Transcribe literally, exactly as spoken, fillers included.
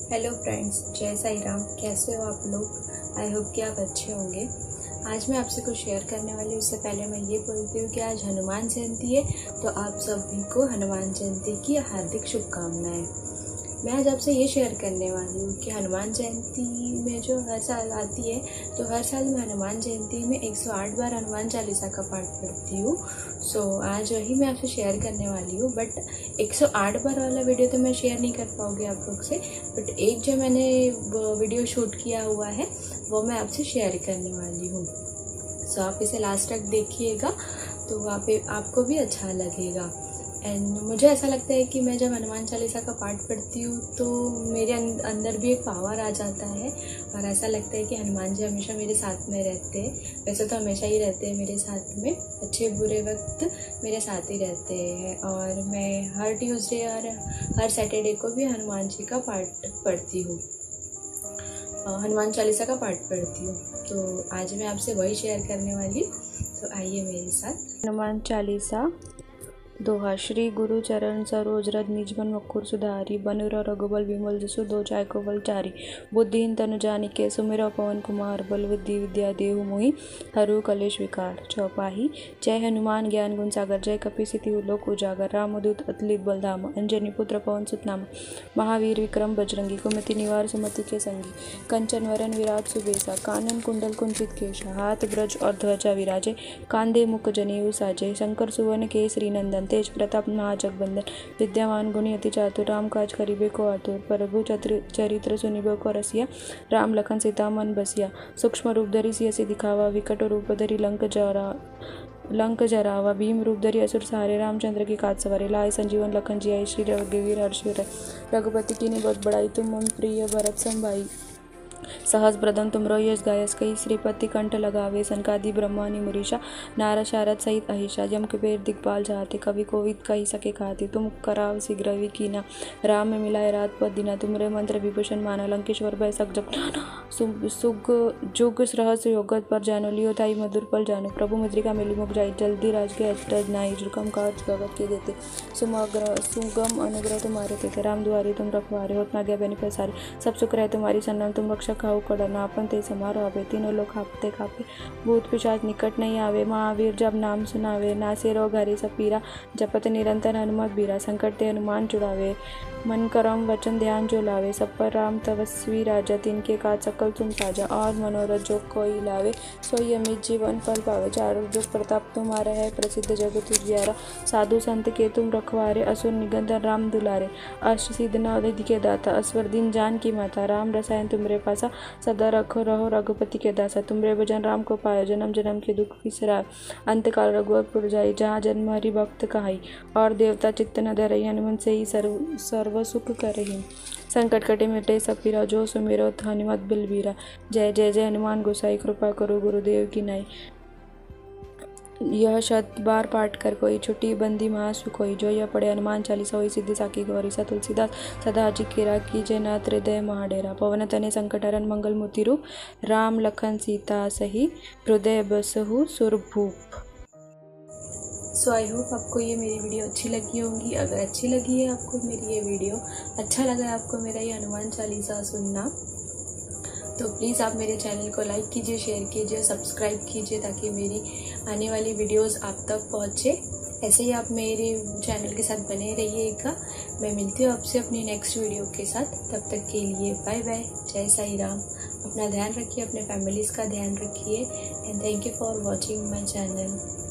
Hello friends, जय साई राम। कैसे हो आप लोग? आई होप कि आप अच्छे होंगे। आज मैं आपसे कुछ शेयर करने वाली हूँ। उससे पहले मैं ये बोलती हूँ कि आज हनुमान जयंती है, तो आप सभी को हनुमान जयंती की हार्दिक शुभकामनाएं। मैं आज आपसे ये शेयर करने वाली हूँ कि हनुमान जयंती में जो हर साल आती है, तो हर साल मैं हनुमान जयंती में एक सौ आठ बार हनुमान चालीसा का पाठ पढ़ती हूँ। सो आज वही मैं आपसे शेयर करने वाली हूँ। बट एक सौ आठ बार वाला वीडियो तो मैं शेयर नहीं कर पाऊँगी आप लोग से, बट एक जो मैंने वीडियो शूट किया हुआ है वो मैं आपसे शेयर करने वाली हूँ। सो आप इसे लास्ट तक देखिएगा, तो वहाँ पे आपको भी अच्छा लगेगा। एंड मुझे ऐसा लगता है कि मैं जब हनुमान चालीसा का पाठ पढ़ती हूँ तो मेरे अंदर भी एक पावर आ जाता है, और ऐसा लगता है कि हनुमान जी हमेशा मेरे साथ में रहते हैं। वैसे तो हमेशा ही रहते हैं मेरे साथ में, अच्छे बुरे वक्त मेरे साथ ही रहते हैं। और मैं हर ट्यूसडे और हर सैटरडे को भी हनुमान जी का पाठ पढ़ती हूँ, हनुमान चालीसा का पाठ पढ़ती हूँ। तो आज मैं आपसे वही शेयर करने वाली हूँ, तो आइए मेरे साथ। हनुमान चालीसा दोहा। श्री गुरु चरण सरोज रज निजमन मकुर सुधारी, बनुर रघुबल विमल जसु दो चाय को बल चारी, बुद्धिहीन तनु जानिके सुमिर पवन कुमार, बल बुद्धि विद्या देहु मोहि हरु कलेश विकार। चौपाही। जय हनुमान ज्ञान गुण सागर, जय कपीसिति लोक उजागर, रामदूत अतुलित बलधाम, अंजनी पुत्र पवन सुत नाम, महावीर विक्रम बजरंगी, कुमति निवार सुमति के संगी, कंचन वरन विराट सुबेसा, कानन कुंडल कुंचित केशा, हाथ ब्रज और ध्वजा विराजे, कांधे मुख जनेऊ साजे, शंकर सुवन केसरी नंदन, तेज प्रताप महाजगबंदन, विद्यावान गुणी अति चातुर, राम काज करिबे को आतुर, प्रभु चरित्र सुनिबे को रसिया, राम लखन सीता मन बसिया, सूक्ष्म रूप धरि सियसि दिखावा, विकट रूप धरि लंक जरा लंक जरावा, भीम रूप धरि असुर सहारे, रामचंद्र की काज सवारे, लाए संजीवन लखन जियाई, श्री रघुवीर हर्ष उर, रघुपति कीन्ही बहुत बड़ाई, तुम मम प्रिय भरत सम भाई, सहस ब्रदन तुमरो यश गायस, कई श्रीपति कंठ लगावे, सनकादि ब्रह्मानि मुरीषा, नारद शारद सहित अहिषा, जम कुबेर दिग्पाल जाते, कवि कोविद कही सके खाते, तुम कराव शीघ्र कीना, राम में मिलाए रात पद दीना, तुमरे मंत्र विभूषण माना, लंकेश्वर भय सक जप सुग जुग रहस्य योगत पर जानो, लियो थाई मधुर पल जानो, प्रभु मुद्रिका मिली मुख जाई, जल्दी राज के अटज नाई, जुकम काज गगत के देते, सुमग्र सुगम अनुग्रह तुम्हारे थे, राम दुआरी तुम रखवारे, होत ना गया बेनि पसारे, सब सुख रहे तुम्हारी सन्नाम, तुम रक्षा खाऊ कड़ना, अपन ते समारो आवे, तीनों लोग खापते खापे, भूत पिशाच निकट नहीं आवे, महावीर जब नाम सुनावे, नासे रोग हरि सब पीरा, जपत निरंतर हनुमत बीरा, संकट ते हनुमान छुड़ावे, मन करम वचन ध्यान जो लावे, सब पर राम तपस्वी राजा, तिनके काज सकल तुम साजा, और मनोरथ जो कोई लावे, सोई अमित जीवन फल पावे, चारों जुग प्रताप तुम्हारा है, प्रसिद्ध जगत उजियारा, साधु संत के तुम रखवारे, असुर निगंधन राम दुलारे, अष्ट सिद्ध नवनिधि के दाता, असवर दिन जान की माता, राम रसायन तुमरे पासा, सदा रखो रहो रघुपति के दासा, तुमरे भजन राम को पायो, जन्म जन्म के दुख बिसराय, अंत काल रघुवर जाई, जहाँ जन्म हरि भक्त कहाई, और देवता चित्त न धरई, हनुमंत से ही सर्व सर्व सुख करही, संकट कटे मिटे सब पीरा, जो सुमिरो हनुमत बलबीरा, जय जय जय हनुमान गोसाई, कृपा करो गुरुदेव की नाई। यह शत बार पाठ कर कोई, छुट्टी बंदी महासुख होई, जो यह पढ़े हनुमान चालीसा होई, सिद्धि साकी गौरी, सा तुलसीदास सदा अजी केरा, कीजय नाथ हृदय महाडेरा, पवन तने संकट हरन मंगल मूर्ति रूप, राम लखन सीता सही, हृदय बसहु सुरभूप। सो आई होप आपको ये मेरी वीडियो अच्छी लगी होगी। अगर अच्छी लगी है आपको मेरी ये वीडियो, अच्छा लगा है आपको मेरा ये हनुमान चालीसा सुनना, तो प्लीज़ आप मेरे चैनल को लाइक कीजिए, शेयर कीजिए, सब्सक्राइब कीजिए, ताकि मेरी आने वाली वीडियोस आप तक पहुँचे। ऐसे ही आप मेरे चैनल के साथ बने रहिएगा। मैं मिलती हूँ आपसे अपनी नेक्स्ट वीडियो के साथ। तब तक के लिए बाय बाय, जय साई राम। अपना ध्यान रखिए, अपने फैमिलीज़ का ध्यान रखिए, and thank you for watching my channel.